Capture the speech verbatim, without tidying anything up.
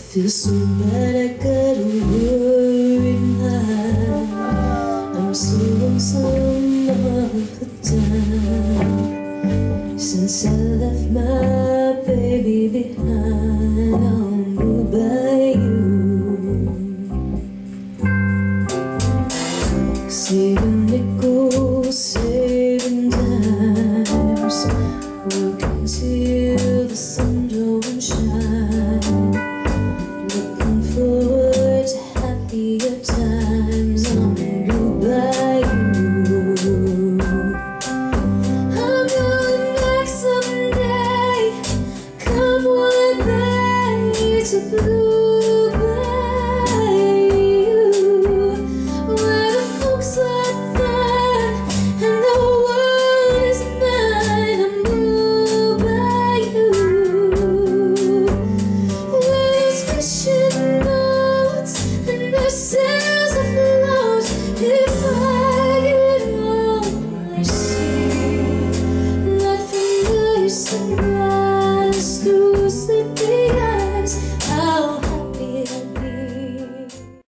feel so bad, I got worried mind. I'm so lonesome all the time since I left my baby behind on the bayou. Saving nickels, saving dimes, working till the sun don't shine, looking forward to happier times on the bayou. I'm going back someday, come one day to Blue Bayou, where the folks are fine and the world is mine. I'm Blue Bayou, where there's fishing boats and there's